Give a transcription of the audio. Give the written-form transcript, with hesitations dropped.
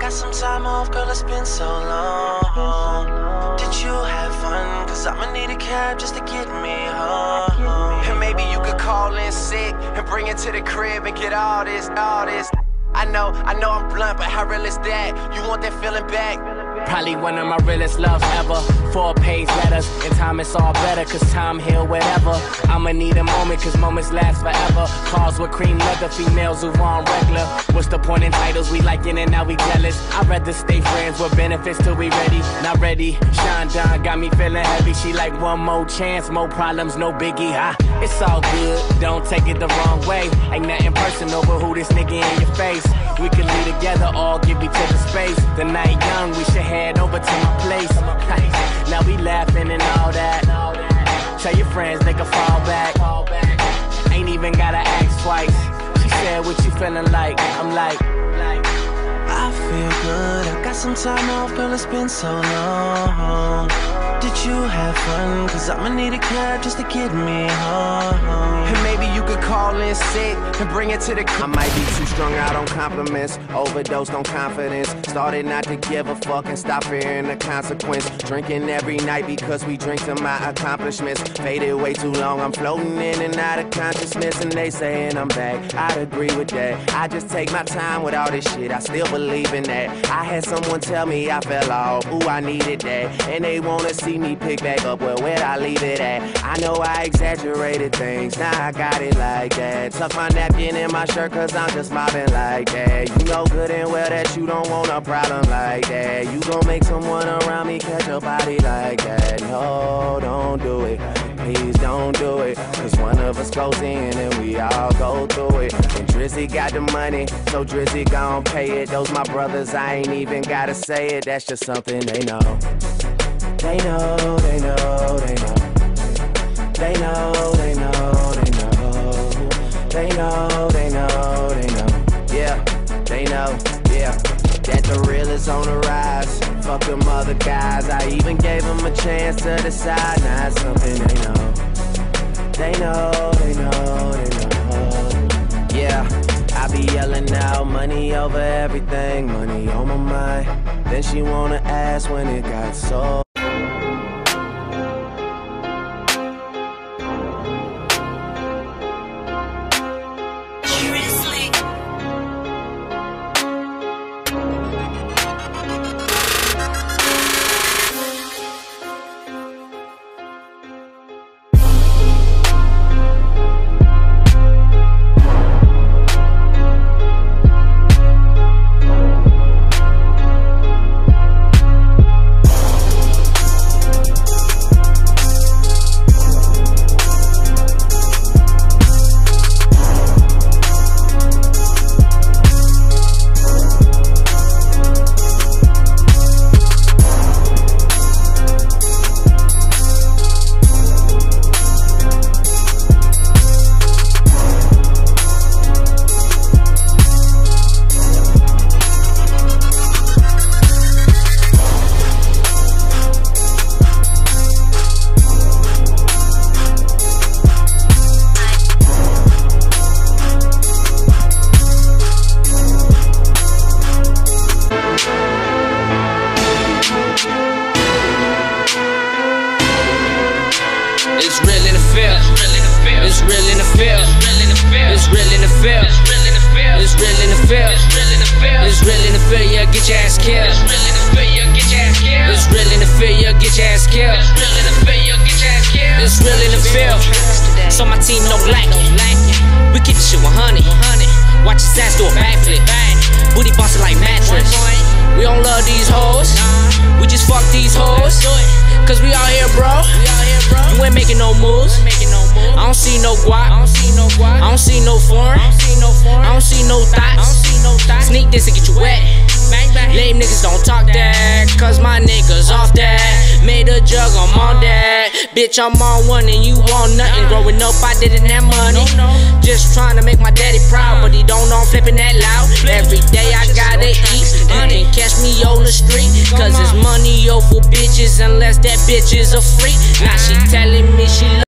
got some time off, girl, it's been so long. Did you have fun? Cause I'ma need a cab just to get me home. And maybe you could call in sick and bring it to the crib and get all this. I know I'm blunt, but how real is that? You want that feeling back? Probably one of my realest loves ever. 4-page letters, in time it's all better, cause time heal whatever. I'ma need a moment, cause moments last forever. Cars with cream leather, females who on regular. What's the point in titles? We liking it, now we jealous. I'd rather stay friends with benefits till we ready. Not ready. Sean Don got me feeling heavy. She like one more chance, more problems, no biggie. It's all good, don't take it the wrong way. Ain't nothing personal, but who this nigga in your face? We could be together, all give each other space. The night young, we should head over to my place. Now we laughing and all that. Tell your friends they can fall back. Ain't even gotta ask twice. She said, what you feeling like? I'm like, I feel good, I got some time off, girl, it's been so long. Did you have fun? Cause I'ma need a cab just to get me home. And maybe you could call in sick and bring it to the crib. I might be too strung out on compliments, overdosed on confidence. Started not to give a fuck and stop fearing the consequence. Drinking every night because we drink to my accomplishments. Faded way too long, I'm floating in and out of consciousness. And they saying I'm back, I'd agree with that. I just take my time with all this shit, I still believe in that. I had someone tell me I fell off, ooh, I needed that. And they wanna see me pick back up, well, where'd I leave it at? I know I exaggerated things, now I got it like that. Tuck my napkin in my shirt cause I'm just mobbing like that. You know good and well that you don't want a problem like that. You gon' make someone around me catch a body like that. No, don't do it, please don't do it. Cause one of us goes in and we all go through it. And Drizzy got the money, so Drizzy gon' pay it. Those my brothers, I ain't even gotta say it. That's just something they know. They know, they know, they know. They know, they know, they know. They know, they know, they know. Yeah, they know, yeah. That the real is on the rise. Fuck them other guys. I even gave them a chance to decide. Now it's something they know. They know, they know, they know. Yeah, I be yelling out money over everything. Money on my mind. Then she wanna ask when it got so. It's real in the field. It's real in the field. It's real in the field. It's real in the field. It's real in the field. Yeah, get your ass killed. It's real in the field. It's real in the field. Yeah, get your ass killed. It's real in the field. So my team no lack. We keep the shit 100. Watch his ass do a backflip. Booty bouncing like mattress. We don't love these hoes. We just fuck these hoes. Cause we out here, bro. You ain't making no moves. I don't see no guap. I don't see no foreign. I don't see no thoughts. Sneak this and get you wet. Lame niggas don't talk that, cause my niggas off that. Made a jug, I'm on that. Bitch, I'm on one and you want nothing. Growing up, I didn't have money. Just trying to make my daddy proud, but he don't know I'm flipping that loud. Every day I gotta eat, and then catch me on the street. Cause it's money over bitches, unless that bitch is a freak. Now she telling me she